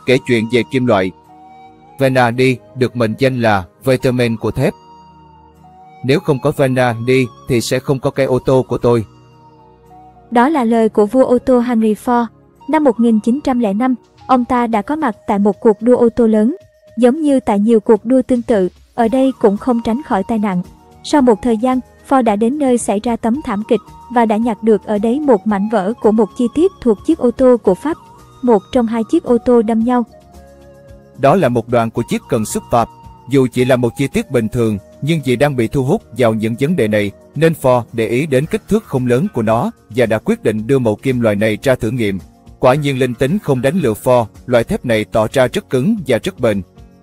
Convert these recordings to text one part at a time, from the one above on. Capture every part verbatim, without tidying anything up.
Kể chuyện về kim loại. Vanadium được mệnh danh là vitamin của thép. Nếu không có vanadium thì sẽ không có cái ô tô của tôi. Đó là lời của vua ô tô Henry Ford. Năm một nghìn chín trăm lẻ năm, ông ta đã có mặt tại một cuộc đua ô tô lớn. Giống như tại nhiều cuộc đua tương tự, ở đây cũng không tránh khỏi tai nạn. Sau một thời gian, Ford đã đến nơi xảy ra tấm thảm kịch và đã nhặt được ở đấy một mảnh vỡ của một chi tiết thuộc chiếc ô tô của Pháp. Một trong hai chiếc ô tô đâm nhau. Đó là một đoạn của chiếc cần xúc Pháp. Dù chỉ là một chi tiết bình thường, nhưng vì đang bị thu hút vào những vấn đề này, nên Ford để ý đến kích thước không lớn của nó và đã quyết định đưa mẫu kim loại này ra thử nghiệm. Quả nhiên linh tính không đánh lừa Ford, loại thép này tỏ ra rất cứng và rất bền.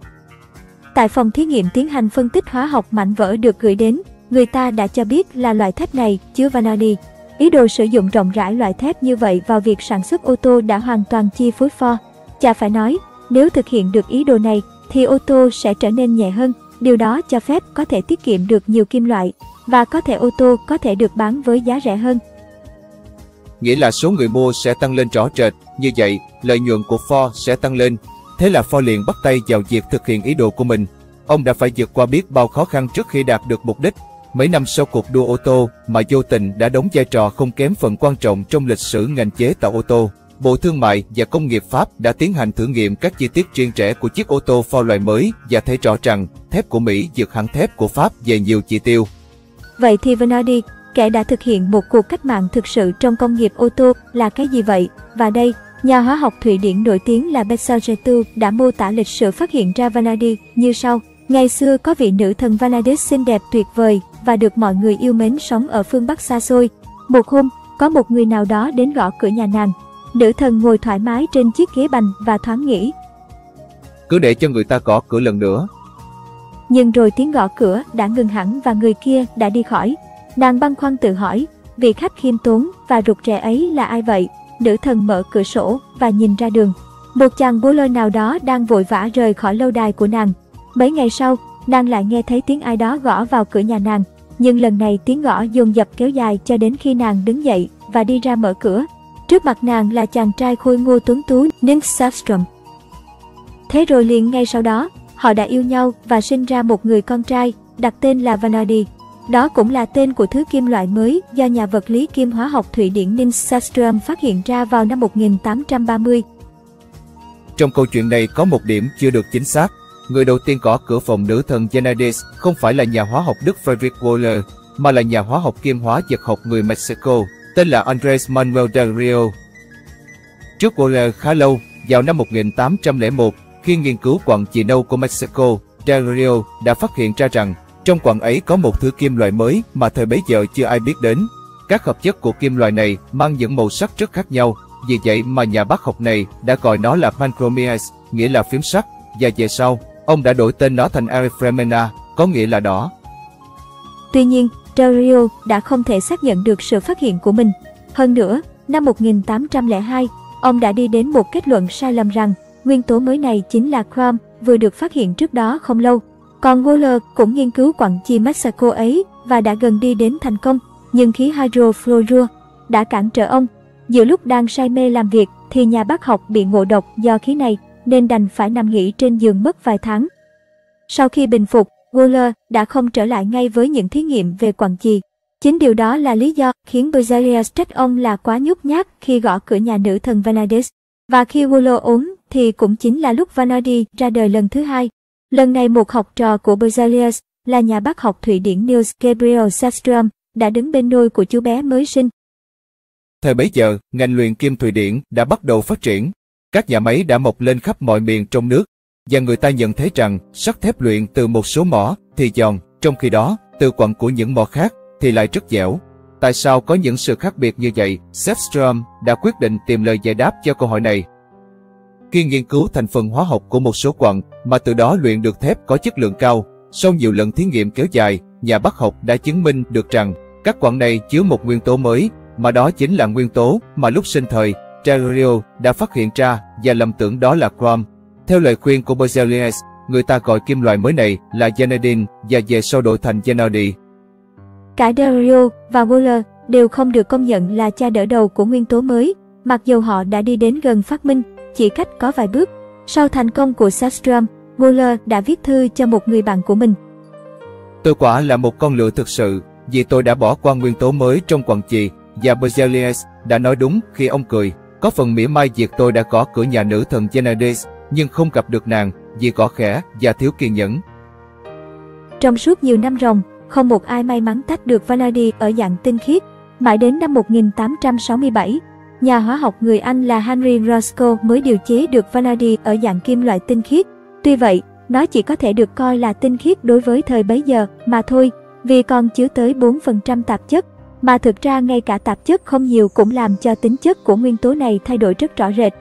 Tại phòng thí nghiệm tiến hành phân tích hóa học mảnh vỡ được gửi đến, người ta đã cho biết là loại thép này chứa vanadium. Ý đồ sử dụng rộng rãi loại thép như vậy vào việc sản xuất ô tô đã hoàn toàn chi phối Ford. Chả phải nói, nếu thực hiện được ý đồ này, thì ô tô sẽ trở nên nhẹ hơn. Điều đó cho phép có thể tiết kiệm được nhiều kim loại, và có thể ô tô có thể được bán với giá rẻ hơn. Nghĩa là số người mua sẽ tăng lên rõ rệt, như vậy, lợi nhuận của Ford sẽ tăng lên. Thế là Ford liền bắt tay vào việc thực hiện ý đồ của mình. Ông đã phải vượt qua biết bao khó khăn trước khi đạt được mục đích. Mấy năm sau cuộc đua ô tô mà vô tình đã đóng vai trò không kém phần quan trọng trong lịch sử ngành chế tạo ô tô. Bộ Thương mại và Công nghiệp Pháp đã tiến hành thử nghiệm các chi tiết riêng rẽ của chiếc ô tô Ford loại mới và thấy rõ rằng thép của Mỹ vượt hẳn thép của Pháp về nhiều chỉ tiêu. Vậy thì vanadium, kẻ đã thực hiện một cuộc cách mạng thực sự trong công nghiệp ô tô, là cái gì vậy? Và đây, nhà hóa học Thụy Điển nổi tiếng là Berzelius đã mô tả lịch sử phát hiện ra vanadium như sau. Ngày xưa có vị nữ thần Vanadis xinh đẹp tuyệt vời và được mọi người yêu mến sống ở phương Bắc xa xôi. Một hôm, có một người nào đó đến gõ cửa nhà nàng. Nữ thần ngồi thoải mái trên chiếc ghế bành và thoáng nghĩ, cứ để cho người ta gõ cửa lần nữa. Nhưng rồi tiếng gõ cửa đã ngừng hẳn và người kia đã đi khỏi. Nàng băn khoăn tự hỏi, vị khách khiêm tốn và rụt rè ấy là ai vậy? Nữ thần mở cửa sổ và nhìn ra đường. Một chàng bô lôi nào đó đang vội vã rời khỏi lâu đài của nàng. Mấy ngày sau, nàng lại nghe thấy tiếng ai đó gõ vào cửa nhà nàng. Nhưng lần này tiếng gõ dồn dập kéo dài cho đến khi nàng đứng dậy và đi ra mở cửa. Trước mặt nàng là chàng trai khôi ngô tuấn tú Nils Safstrom. Thế rồi liền ngay sau đó, họ đã yêu nhau và sinh ra một người con trai, đặt tên là vanadium. Đó cũng là tên của thứ kim loại mới do nhà vật lý kim hóa học Thụy Điển Nils Safstrom phát hiện ra vào năm một nghìn tám trăm ba mươi. Trong câu chuyện này có một điểm chưa được chính xác. Người đầu tiên gõ cửa phòng nữ thần Vanadis không phải là nhà hóa học Đức Friedrich Wöhler, mà là nhà hóa học kim hóa vật học người Mexico, tên là Andrés Manuel del Rio. Trước Wöhler khá lâu, vào năm một nghìn tám trăm lẻ một, khi nghiên cứu quặng chì nâu của Mexico, del Rio đã phát hiện ra rằng trong quặng ấy có một thứ kim loại mới mà thời bấy giờ chưa ai biết đến. Các hợp chất của kim loại này mang những màu sắc rất khác nhau, vì vậy mà nhà bác học này đã gọi nó là panchromias, nghĩa là phím sắt, và về sau, ông đã đổi tên nó thành Arifremena, có nghĩa là đỏ. Tuy nhiên, del Rio đã không thể xác nhận được sự phát hiện của mình. Hơn nữa, năm một nghìn tám trăm lẻ hai, ông đã đi đến một kết luận sai lầm rằng nguyên tố mới này chính là chrom, vừa được phát hiện trước đó không lâu. Còn Wöhler cũng nghiên cứu quặng chì Mexico ấy và đã gần đi đến thành công, nhưng khí hydrofluorua đã cản trở ông. Giữa lúc đang say mê làm việc thì nhà bác học bị ngộ độc do khí này nên đành phải nằm nghỉ trên giường mất vài tháng. Sau khi bình phục, Wöhler đã không trở lại ngay với những thí nghiệm về quặng chì. Chính điều đó là lý do khiến Berzelius trách ông là quá nhút nhát khi gõ cửa nhà nữ thần Vanadis. Và khi Wöhler ốm thì cũng chính là lúc vanadium ra đời lần thứ hai. Lần này một học trò của Berzelius là nhà bác học Thụy Điển Niels Gabriel Safstrom đã đứng bên nôi của chú bé mới sinh. Thời bấy giờ, ngành luyện kim Thụy Điển đã bắt đầu phát triển. Các nhà máy đã mọc lên khắp mọi miền trong nước, và người ta nhận thấy rằng sắt thép luyện từ một số mỏ thì giòn, trong khi đó, từ quặng của những mỏ khác thì lại rất dẻo. Tại sao có những sự khác biệt như vậy? Safstrom đã quyết định tìm lời giải đáp cho câu hỏi này. Khi nghiên cứu thành phần hóa học của một số quặng mà từ đó luyện được thép có chất lượng cao, sau nhiều lần thí nghiệm kéo dài, nhà bác học đã chứng minh được rằng các quặng này chứa một nguyên tố mới, mà đó chính là nguyên tố mà lúc sinh thời, del Rio đã phát hiện ra và lầm tưởng đó là chrom. Theo lời khuyên của Berzelius, người ta gọi kim loại mới này là vanadium và về sau đổi thành vanadium. Cả del Rio và Wöhler đều không được công nhận là cha đỡ đầu của nguyên tố mới, mặc dù họ đã đi đến gần phát minh, chỉ cách có vài bước. Sau thành công của Sellstrom, Mueller đã viết thư cho một người bạn của mình. Tôi quả là một con lừa thực sự, vì tôi đã bỏ qua nguyên tố mới trong quặng chì, và Berzelius đã nói đúng khi ông cười. Có phần mỉa mai việc tôi đã gõ cửa nhà nữ thần Gennady, nhưng không gặp được nàng, vì gõ khẽ và thiếu kiên nhẫn. Trong suốt nhiều năm ròng, không một ai may mắn tách được vanadi ở dạng tinh khiết. Mãi đến năm một nghìn tám trăm sáu mươi bảy, nhà hóa học người Anh là Henry Roscoe mới điều chế được vanadi ở dạng kim loại tinh khiết. Tuy vậy, nó chỉ có thể được coi là tinh khiết đối với thời bấy giờ mà thôi, vì còn chứa tới bốn phần trăm tạp chất, mà thực ra ngay cả tạp chất không nhiều cũng làm cho tính chất của nguyên tố này thay đổi rất rõ rệt.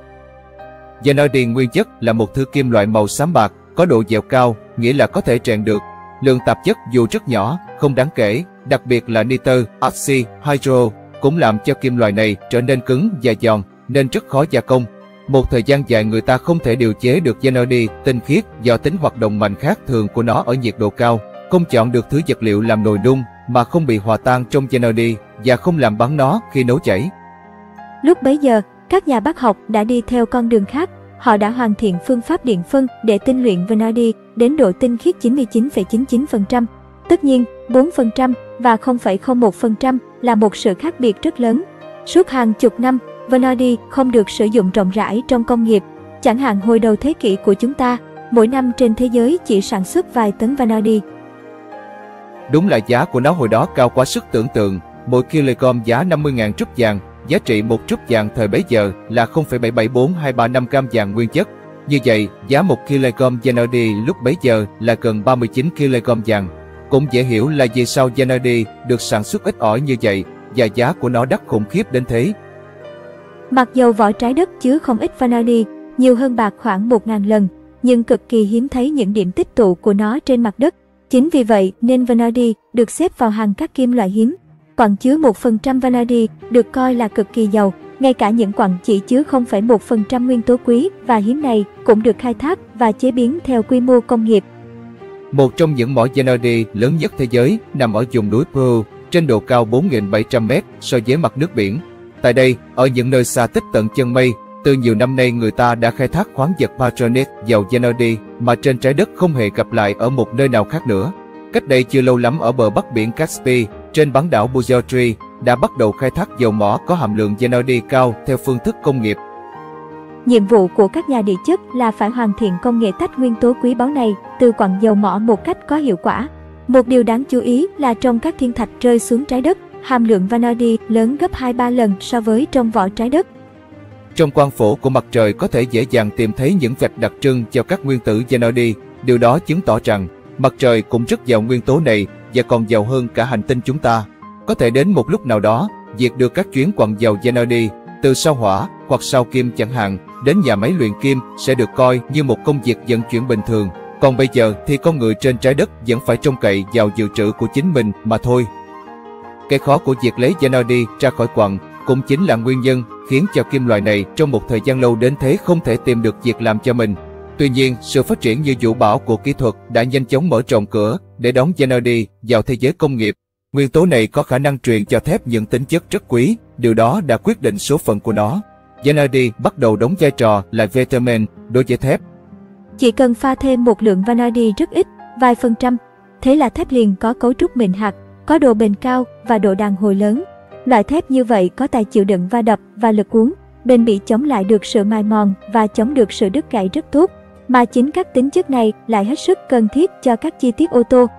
Vanadi nguyên chất là một thứ kim loại màu xám bạc, có độ dẻo cao, nghĩa là có thể rèn được. Lượng tạp chất dù rất nhỏ, không đáng kể, đặc biệt là nitơ, oxy, hydro, cũng làm cho kim loại này trở nên cứng và giòn, nên rất khó gia công. Một thời gian dài người ta không thể điều chế được vanadi tinh khiết do tính hoạt động mạnh khác thường của nó ở nhiệt độ cao, không chọn được thứ vật liệu làm nồi nung mà không bị hòa tan trong vanadi và không làm bắn nó khi nấu chảy. Lúc bấy giờ, các nhà bác học đã đi theo con đường khác. Họ đã hoàn thiện phương pháp điện phân để tinh luyện vanadi đến độ tinh khiết chín mươi chín phẩy chín mươi chín phần trăm. Tất nhiên, bốn phần trăm và không phẩy không một phần trăm là một sự khác biệt rất lớn. Suốt hàng chục năm, vanadi không được sử dụng rộng rãi trong công nghiệp. Chẳng hạn hồi đầu thế kỷ của chúng ta, mỗi năm trên thế giới chỉ sản xuất vài tấn vanadi. Đúng là giá của nó hồi đó cao quá sức tưởng tượng, mỗi kg giá năm mươi nghìn rúp vàng. Giá trị một rúp vàng thời bấy giờ là không phẩy bảy bảy bốn hai ba năm gam vàng nguyên chất. Như vậy, giá một kg vanadi lúc bấy giờ là gần ba mươi chín ki lô gam vàng. Cũng dễ hiểu là vì sao vanadi được sản xuất ít ỏi như vậy và giá của nó đắt khủng khiếp đến thế. Mặc dầu vỏ trái đất chứa không ít vanadi, nhiều hơn bạc khoảng một nghìn lần, nhưng cực kỳ hiếm thấy những điểm tích tụ của nó trên mặt đất. Chính vì vậy nên vanadi được xếp vào hàng các kim loại hiếm. Quặng chứa một phần trăm vanadi được coi là cực kỳ giàu, ngay cả những quặng chỉ chứa không phẩy một phần trăm nguyên tố quý và hiếm này cũng được khai thác và chế biến theo quy mô công nghiệp. Một trong những mỏ vanadi lớn nhất thế giới nằm ở vùng núi Peru, trên độ cao bốn nghìn bảy trăm mét so với mặt nước biển. Tại đây, ở những nơi xa tích tận chân mây, từ nhiều năm nay người ta đã khai thác khoáng vật Patronite giàu vanadi mà trên trái đất không hề gặp lại ở một nơi nào khác nữa. Cách đây chưa lâu lắm ở bờ bắc biển Caspi, trên bán đảo Buzotri, đã bắt đầu khai thác dầu mỏ có hàm lượng vanadi cao theo phương thức công nghiệp. Nhiệm vụ của các nhà địa chất là phải hoàn thiện công nghệ tách nguyên tố quý báu này từ quặng dầu mỏ một cách có hiệu quả. Một điều đáng chú ý là trong các thiên thạch rơi xuống trái đất, hàm lượng vanadi lớn gấp hai ba lần so với trong vỏ trái đất. Trong quang phổ của mặt trời có thể dễ dàng tìm thấy những vạch đặc trưng cho các nguyên tử vanadi. Điều đó chứng tỏ rằng mặt trời cũng rất giàu nguyên tố này và còn giàu hơn cả hành tinh chúng ta. Có thể đến một lúc nào đó, việc đưa các chuyến quặng dầu vanadi từ sao Hỏa hoặc sao Kim chẳng hạn đến nhà máy luyện kim sẽ được coi như một công việc vận chuyển bình thường. Còn bây giờ thì con người trên trái đất vẫn phải trông cậy vào dự trữ của chính mình mà thôi. Cái khó của việc lấy vanadi ra khỏi quặng cũng chính là nguyên nhân khiến cho kim loại này trong một thời gian lâu đến thế không thể tìm được việc làm cho mình. Tuy nhiên, sự phát triển như vũ bão của kỹ thuật đã nhanh chóng mở rộng cửa để đón vanadi vào thế giới công nghiệp. Nguyên tố này có khả năng truyền cho thép những tính chất rất quý, điều đó đã quyết định số phận của nó. Vanadi bắt đầu đóng vai trò là vitamin đối với thép. Chỉ cần pha thêm một lượng vanadi rất ít, vài phần trăm, thế là thép liền có cấu trúc mịn hạt, có độ bền cao và độ đàn hồi lớn. Loại thép như vậy có tài chịu đựng va đập và lực uốn, bền bỉ chống lại được sự mài mòn và chống được sự đứt gãy rất tốt, mà chính các tính chất này lại hết sức cần thiết cho các chi tiết ô tô.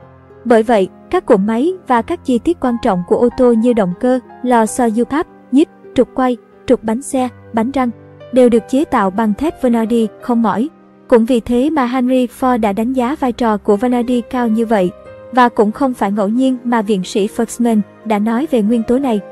Bởi vậy, các cụm máy và các chi tiết quan trọng của ô tô như động cơ, lò xo du páp, nhíp, trục quay, trục bánh xe, bánh răng đều được chế tạo bằng thép vanadi không mỏi. Cũng vì thế mà Henry Ford đã đánh giá vai trò của vanadi cao như vậy, và cũng không phải ngẫu nhiên mà viện sĩ Fusman đã nói về nguyên tố này.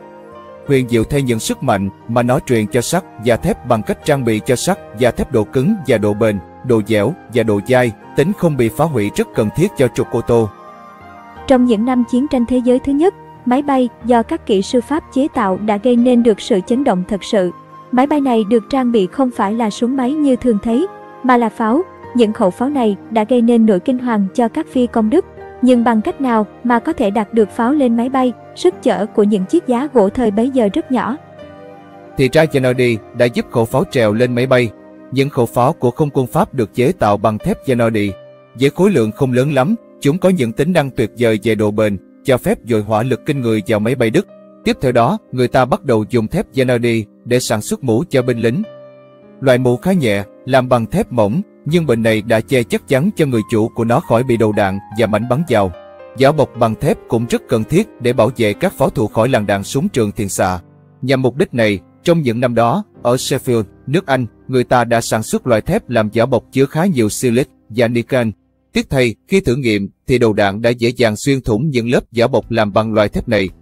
Huyền diệu thay những sức mạnh mà nó truyền cho sắt và thép bằng cách trang bị cho sắt và thép độ cứng và độ bền, độ dẻo và độ dai, tính không bị phá hủy rất cần thiết cho trục ô tô. Trong những năm chiến tranh thế giới thứ nhất, máy bay do các kỹ sư Pháp chế tạo đã gây nên được sự chấn động thật sự. Máy bay này được trang bị không phải là súng máy như thường thấy, mà là pháo. Những khẩu pháo này đã gây nên nỗi kinh hoàng cho các phi công Đức. Nhưng bằng cách nào mà có thể đặt được pháo lên máy bay, sức chở của những chiếc giá gỗ thời bấy giờ rất nhỏ. Thì ra vanadi đã giúp khẩu pháo trèo lên máy bay. Những khẩu pháo của không quân Pháp được chế tạo bằng thép Zanardi. Với khối lượng không lớn lắm, chúng có những tính năng tuyệt vời về độ bền, cho phép dội hỏa lực kinh người vào máy bay Đức. Tiếp theo đó, người ta bắt đầu dùng thép Zanardi để sản xuất mũ cho binh lính. Loại mũ khá nhẹ, làm bằng thép mỏng, nhưng bệnh này đã che chắc chắn cho người chủ của nó khỏi bị đầu đạn và mảnh bắn vào. Vỏ bọc bằng thép cũng rất cần thiết để bảo vệ các pháo thủ khỏi làn đạn súng trường thiện xạ. Nhằm mục đích này, trong những năm đó, ở Sheffield, nước Anh, người ta đã sản xuất loại thép làm vỏ bọc chứa khá nhiều silic và niken. Tiếc thay, khi thử nghiệm thì đầu đạn đã dễ dàng xuyên thủng những lớp vỏ bọc làm bằng loại thép này.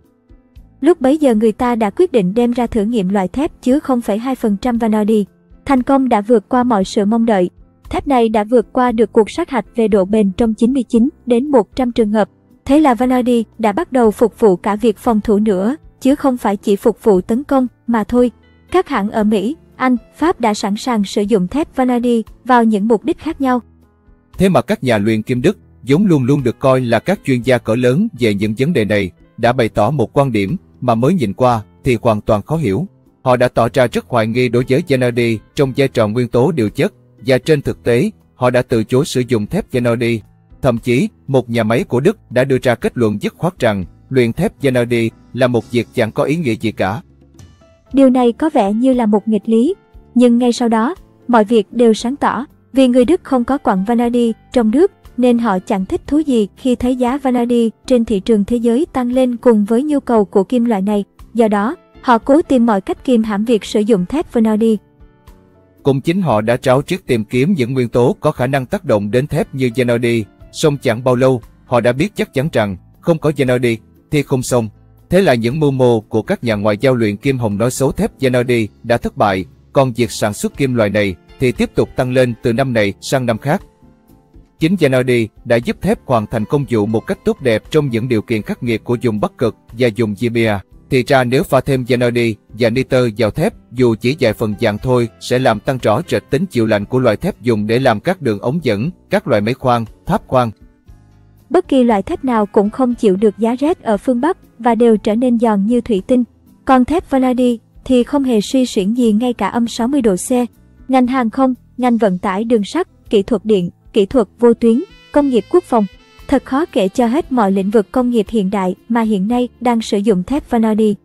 Lúc bấy giờ người ta đã quyết định đem ra thử nghiệm loại thép chứa không phẩy hai phần trăm vanadi. Thành công đã vượt qua mọi sự mong đợi. Thép này đã vượt qua được cuộc sát hạch về độ bền trong chín mươi chín đến một trăm trường hợp. Thế là vanadi đã bắt đầu phục vụ cả việc phòng thủ nữa, chứ không phải chỉ phục vụ tấn công mà thôi. Các hãng ở Mỹ, Anh, Pháp đã sẵn sàng sử dụng thép vanadi vào những mục đích khác nhau. Thế mà các nhà luyện kim Đức, vốn luôn luôn được coi là các chuyên gia cỡ lớn về những vấn đề này, đã bày tỏ một quan điểm mà mới nhìn qua thì hoàn toàn khó hiểu. Họ đã tỏ ra rất hoài nghi đối với Zanardi trong vai trò nguyên tố điều chất, và trên thực tế, họ đã từ chối sử dụng thép Zanardi. Thậm chí, một nhà máy của Đức đã đưa ra kết luận dứt khoát rằng luyện thép Zanardi là một việc chẳng có ý nghĩa gì cả. Điều này có vẻ như là một nghịch lý, nhưng ngay sau đó, mọi việc đều sáng tỏ. Vì người Đức không có quặng vanadi trong nước, nên họ chẳng thích thú gì khi thấy giá vanadi trên thị trường thế giới tăng lên cùng với nhu cầu của kim loại này. Do đó, họ cố tìm mọi cách kìm hãm việc sử dụng thép vanadi. Cũng chính họ đã ráo riết tìm kiếm những nguyên tố có khả năng tác động đến thép như Zanardi, song chẳng bao lâu, họ đã biết chắc chắn rằng không có Zanardi thì không xong. Thế là những mưu mô của các nhà ngoại giao luyện kim hồng nói xấu thép Zanardi đã thất bại, còn việc sản xuất kim loại này thì tiếp tục tăng lên từ năm này sang năm khác. Chính Zanardi đã giúp thép hoàn thành công vụ một cách tốt đẹp trong những điều kiện khắc nghiệt của vùng Bắc Cực và vùng Zibia. Thì ra nếu pha thêm Zanardi và nitơ vào thép, dù chỉ vài phần dạng thôi, sẽ làm tăng rõ rệt tính chịu lạnh của loại thép dùng để làm các đường ống dẫn, các loại máy khoan, tháp khoan. Bất kỳ loại thép nào cũng không chịu được giá rét ở phương Bắc và đều trở nên giòn như thủy tinh. Còn thép vanadi thì không hề suy xuyển gì ngay cả âm sáu mươi độ C. Ngành hàng không, ngành vận tải đường sắt, kỹ thuật điện, kỹ thuật vô tuyến, công nghiệp quốc phòng. Thật khó kể cho hết mọi lĩnh vực công nghiệp hiện đại mà hiện nay đang sử dụng thép vanadi.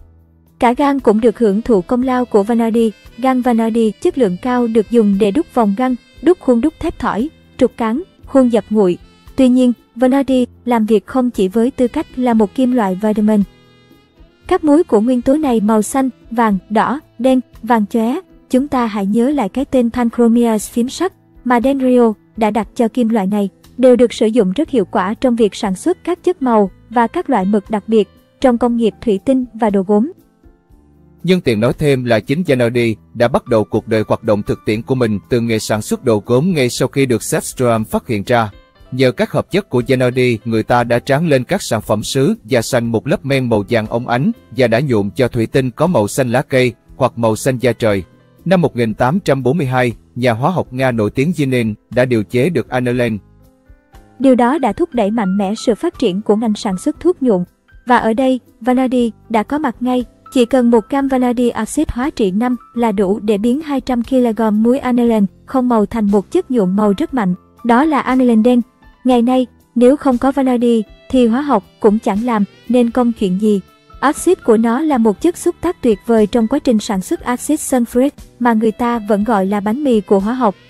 Cả gang cũng được hưởng thụ công lao của vanadi. Gang vanadi chất lượng cao được dùng để đúc vòng găng, đúc khuôn đúc thép thỏi, trục cán, khuôn dập nguội. Tuy nhiên, vanadi làm việc không chỉ với tư cách là một kim loại vitamin. Các múi của nguyên tố này màu xanh, vàng, đỏ, đen, vàng chóe. Chúng ta hãy nhớ lại cái tên panchromias phím sắt mà Dendrio đã đặt cho kim loại này, đều được sử dụng rất hiệu quả trong việc sản xuất các chất màu và các loại mực đặc biệt trong công nghiệp thủy tinh và đồ gốm. Nhưng tiền nói thêm là chính Zanardi đã bắt đầu cuộc đời hoạt động thực tiễn của mình từ nghề sản xuất đồ gốm ngay sau khi được Sedgstrom phát hiện ra. Nhờ các hợp chất của Zanardi, người ta đã tráng lên các sản phẩm sứ và xanh một lớp men màu vàng óng ánh và đã nhuộm cho thủy tinh có màu xanh lá cây hoặc màu xanh da trời. Năm một nghìn tám trăm bốn mươi hai, nhà hóa học Nga nổi tiếng Zinin đã điều chế được aniline. Điều đó đã thúc đẩy mạnh mẽ sự phát triển của ngành sản xuất thuốc nhuộm. Và ở đây, vanadi đã có mặt ngay. Chỉ cần một gam vanadi axit hóa trị năm là đủ để biến hai trăm ki lô gam muối aniline không màu thành một chất nhuộm màu rất mạnh. Đó là aniline đen. Ngày nay, nếu không có vanadi thì hóa học cũng chẳng làm nên công chuyện gì. Axit của nó là một chất xúc tác tuyệt vời trong quá trình sản xuất axit sulfuric mà người ta vẫn gọi là bánh mì của hóa học.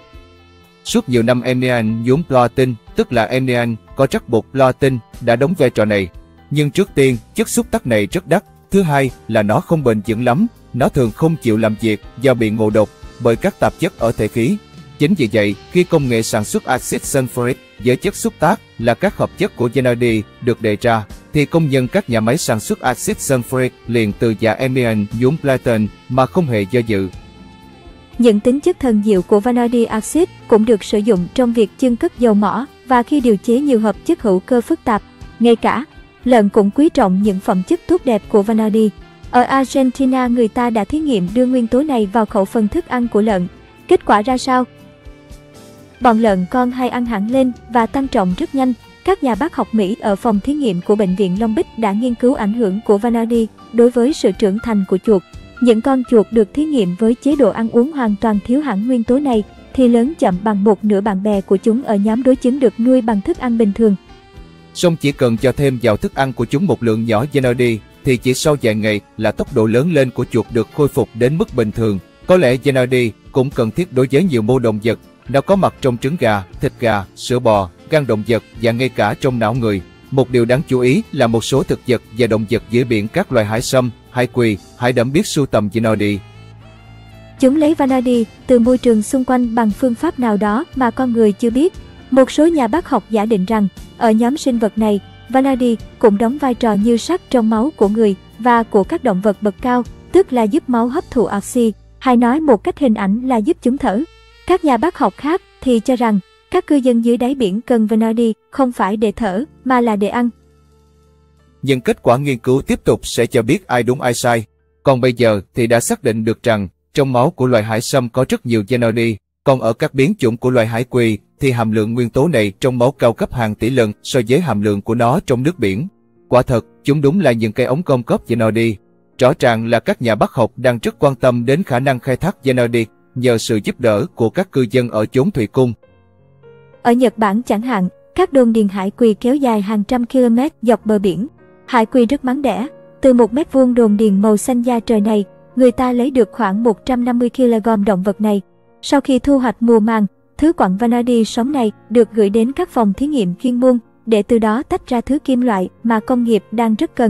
Suốt nhiều năm amnian vốn platin, tức là amnian có chất bột platin, đã đóng vai trò này. Nhưng trước tiên, chất xúc tác này rất đắt. Thứ hai là nó không bền vững lắm, nó thường không chịu làm việc do bị ngộ độc bởi các tạp chất ở thể khí. Chính vì vậy, khi công nghệ sản xuất axit sulfuric với chất xúc tác là các hợp chất của Zanardi được đề ra, thì công nhân các nhà máy sản xuất axit sulfuric liền từ giả amnian vốn platin mà không hề do dự. Những tính chất thần diệu của vanadi axit cũng được sử dụng trong việc chưng cất dầu mỏ và khi điều chế nhiều hợp chất hữu cơ phức tạp. Ngay cả lợn cũng quý trọng những phẩm chất tốt đẹp của vanadi. Ở Argentina, người ta đã thí nghiệm đưa nguyên tố này vào khẩu phần thức ăn của lợn. Kết quả ra sao? Bọn lợn con hay ăn hẳn lên và tăng trọng rất nhanh. Các nhà bác học Mỹ ở phòng thí nghiệm của Bệnh viện Long Bích đã nghiên cứu ảnh hưởng của vanadi đối với sự trưởng thành của chuột. Những con chuột được thí nghiệm với chế độ ăn uống hoàn toàn thiếu hẳn nguyên tố này thì lớn chậm bằng một nửa bạn bè của chúng ở nhóm đối chứng được nuôi bằng thức ăn bình thường. Song chỉ cần cho thêm vào thức ăn của chúng một lượng nhỏ Xanadu thì chỉ sau vài ngày là tốc độ lớn lên của chuột được khôi phục đến mức bình thường. Có lẽ Xanadu cũng cần thiết đối với nhiều mô động vật. Nó có mặt trong trứng gà, thịt gà, sữa bò, gan động vật và ngay cả trong não người. Một điều đáng chú ý là một số thực vật và động vật dưới biển, các loài hải sâm, hải quỳ, hải đẫm biết sưu tầm Xanadu. Chúng lấy vanadi từ môi trường xung quanh bằng phương pháp nào đó mà con người chưa biết. Một số nhà bác học giả định rằng, ở nhóm sinh vật này, vanadi cũng đóng vai trò như sắt trong máu của người và của các động vật bậc cao, tức là giúp máu hấp thụ oxy, hay nói một cách hình ảnh là giúp chúng thở. Các nhà bác học khác thì cho rằng, các cư dân dưới đáy biển cần vanadi không phải để thở, mà là để ăn. Nhưng kết quả nghiên cứu tiếp tục sẽ cho biết ai đúng ai sai. Còn bây giờ thì đã xác định được rằng, trong máu của loài hải sâm có rất nhiều Xanadu, còn ở các biến chủng của loài hải quỳ thì hàm lượng nguyên tố này trong máu cao gấp hàng tỷ lần so với hàm lượng của nó trong nước biển. Quả thật, chúng đúng là những cây ống gom góp Xanadu. Rõ ràng là các nhà bác học đang rất quan tâm đến khả năng khai thác Xanadu nhờ sự giúp đỡ của các cư dân ở chốn thủy cung. Ở Nhật Bản chẳng hạn, các đồn điền hải quỳ kéo dài hàng trăm km dọc bờ biển. Hải quỳ rất mắn đẻ. Từ một mét vuông đồn điền màu xanh da trời này, người ta lấy được khoảng một trăm năm mươi ki lô gam động vật này. Sau khi thu hoạch mùa màng, thứ quặng vanadi sống này được gửi đến các phòng thí nghiệm chuyên môn để từ đó tách ra thứ kim loại mà công nghiệp đang rất cần.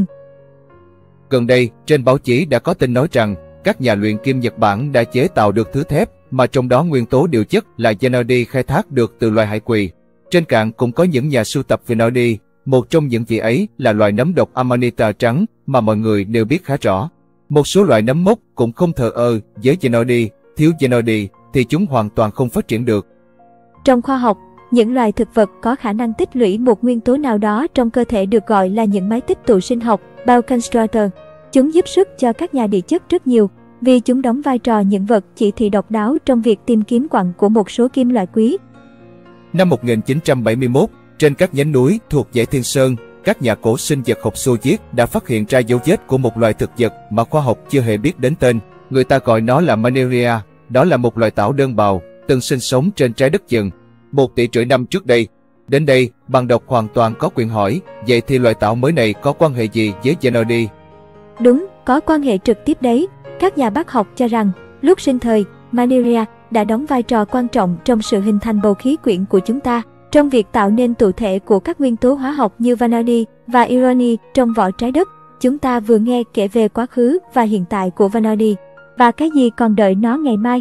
Gần đây, trên báo chí đã có tin nói rằng các nhà luyện kim Nhật Bản đã chế tạo được thứ thép mà trong đó nguyên tố điều chất là Xanadu khai thác được từ loài hải quỳ. Trên cạn cũng có những nhà sưu tập vanadi, một trong những vị ấy là loài nấm độc Amanita trắng mà mọi người đều biết khá rõ. Một số loại nấm mốc cũng không thờ ơ với Xanadu, thiếu Xanadu thì chúng hoàn toàn không phát triển được. Trong khoa học, những loài thực vật có khả năng tích lũy một nguyên tố nào đó trong cơ thể được gọi là những máy tích tụ sinh học, bioconstructor. Chúng giúp sức cho các nhà địa chất rất nhiều, vì chúng đóng vai trò những vật chỉ thị độc đáo trong việc tìm kiếm quặng của một số kim loại quý. Năm một nghìn chín trăm bảy mươi mốt, trên các nhánh núi thuộc dãy Thiên Sơn, các nhà cổ sinh vật học Xô Viết đã phát hiện ra dấu vết của một loài thực vật mà khoa học chưa hề biết đến tên. Người ta gọi nó là Maneria. Đó là một loài tảo đơn bào, từng sinh sống trên trái đất chừng một tỷ rưỡi năm trước đây. Đến đây, bạn đọc hoàn toàn có quyền hỏi, vậy thì loài tảo mới này có quan hệ gì với Xanadu? Đúng, có quan hệ trực tiếp đấy. Các nhà bác học cho rằng, lúc sinh thời, Maneria đã đóng vai trò quan trọng trong sự hình thành bầu khí quyển của chúng ta, trong việc tạo nên tụ thể của các nguyên tố hóa học như vanadi và ironi trong vỏ trái đất. Chúng ta vừa nghe kể về quá khứ và hiện tại của vanadi, và cái gì còn đợi nó ngày mai.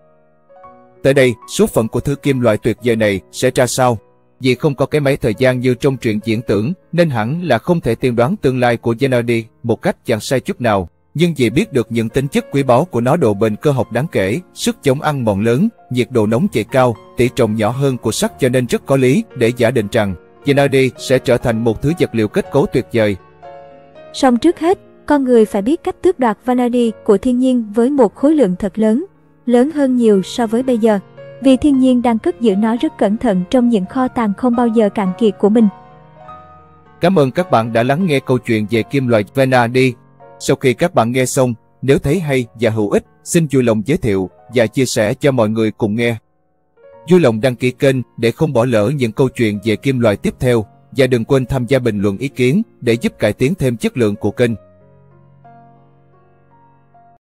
Tới đây, số phận của thứ kim loại tuyệt vời này sẽ ra sao? Vì không có cái máy thời gian như trong truyện diễn tưởng, nên hẳn là không thể tiên đoán tương lai của Xanadu một cách chẳng sai chút nào. Nhưng vì biết được những tính chất quý báu của nó, độ bền cơ học đáng kể, sức chống ăn mòn lớn, nhiệt độ nóng chảy cao, tỷ trọng nhỏ hơn của sắt, cho nên rất có lý để giả định rằng Xanadu sẽ trở thành một thứ vật liệu kết cấu tuyệt vời. Song trước hết, con người phải biết cách tước đoạt vanadi của thiên nhiên với một khối lượng thật lớn, lớn hơn nhiều so với bây giờ, vì thiên nhiên đang cất giữ nó rất cẩn thận trong những kho tàng không bao giờ cạn kiệt của mình. Cảm ơn các bạn đã lắng nghe câu chuyện về kim loại vanadi. Sau khi các bạn nghe xong, nếu thấy hay và hữu ích, xin vui lòng giới thiệu và chia sẻ cho mọi người cùng nghe. Vui lòng đăng ký kênh để không bỏ lỡ những câu chuyện về kim loại tiếp theo, và đừng quên tham gia bình luận ý kiến để giúp cải tiến thêm chất lượng của kênh.